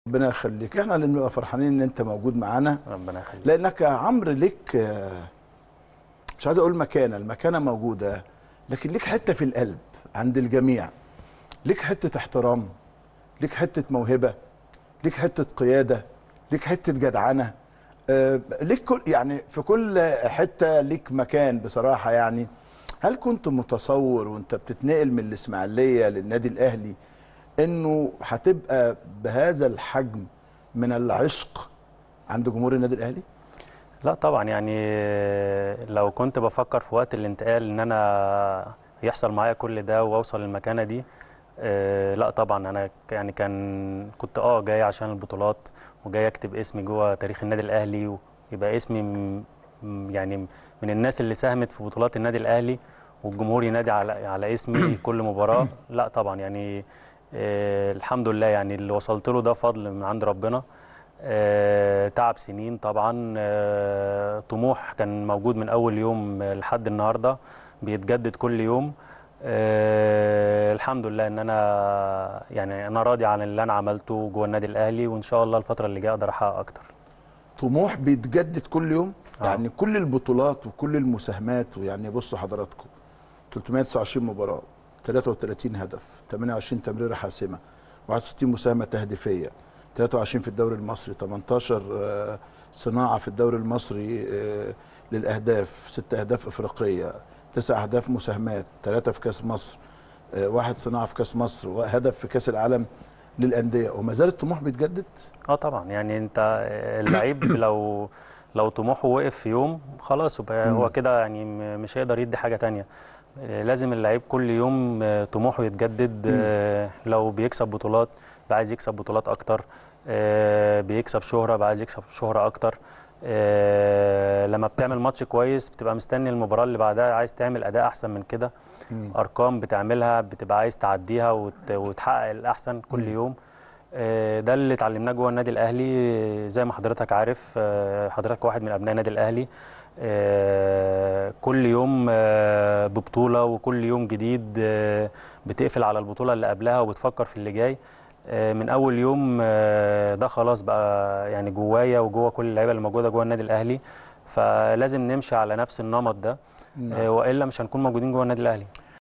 ربنا يخليك، احنا اللي بنبقى فرحانين ان انت موجود معانا. ربنا يخليك. لانك يا عمرو ليك مش عايز اقول مكانه، المكانه موجوده، لكن ليك حته في القلب عند الجميع. ليك حته احترام، ليك حته موهبه، ليك حته قياده، ليك حته جدعنه، ليك كل يعني في كل حته ليك مكان بصراحه يعني. هل كنت متصور وانت بتتنقل من الاسماعيليه للنادي الاهلي انه هتبقى بهذا الحجم من العشق عند جمهور النادي الاهلي؟ لا طبعا، يعني لو كنت بفكر في وقت الانتقال ان انا يحصل معايا كل ده واوصل للمكانه دي، لا طبعا انا يعني كنت جاي عشان البطولات، وجاي اكتب اسمي جوه تاريخ النادي الاهلي، ويبقى اسمي يعني من الناس اللي ساهمت في بطولات النادي الاهلي، والجمهور ينادي على اسمي كل مباراه. لا طبعا يعني الحمد لله، يعني اللي وصلت له ده فضل من عند ربنا. تعب سنين طبعا، طموح كان موجود من اول يوم لحد النهارده، بيتجدد كل يوم. الحمد لله ان انا راضي عن اللي انا عملته جوه النادي الاهلي، وان شاء الله الفتره اللي جايه اقدر احقق اكتر. طموح بيتجدد كل يوم. يعني آه. كل البطولات وكل المساهمات، ويعني بصوا حضراتكم 329 مباراه، 33 هدف، 28 تمريره حاسمه، 61 مساهمه تهديفيه، 23 في الدوري المصري، 18 صناعه في الدوري المصري للاهداف، 6 اهداف افريقيه، 9 اهداف مساهمات، 3 في كاس مصر، 1 صناعه في كاس مصر، وهدف في كاس العالم للانديه، وما زال الطموح بيتجدد. طبعا، يعني انت اللعيب لو طموحه وقف في يوم خلاص هو كده، يعني مش هيقدر يدي حاجه تانية. لازم اللعيب كل يوم طموحه يتجدد. لو بيكسب بطولات بقى عايز يكسب بطولات اكتر، بيكسب شهرة بقى عايز يكسب شهرة اكتر. لما بتعمل ماتش كويس بتبقى مستني المباراة اللي بعدها عايز تعمل اداء احسن من كده. ارقام بتعملها بتبقى عايز تعديها وتحقق الاحسن كل يوم. ده اللي اتعلمناه جوه النادي الاهلي. زي ما حضرتك عارف، حضرتك واحد من ابناء النادي الاهلي. كل يوم ببطوله، وكل يوم جديد بتقفل على البطوله اللي قبلها وبتفكر في اللي جاي. من اول يوم ده خلاص بقى يعني جوايا وجوه كل اللعيبه اللي موجوده جوه النادي الاهلي، فلازم نمشي على نفس النمط ده. نعم. والا مش هنكون موجودين جوه النادي الاهلي.